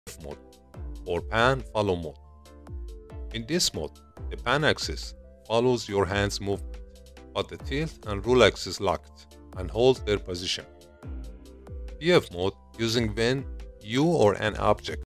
mode or pan follow mode. In this mode, the pan axis follows your hand's movement, but the tilt and rule axis locked and hold their position. PF mode using when you or an object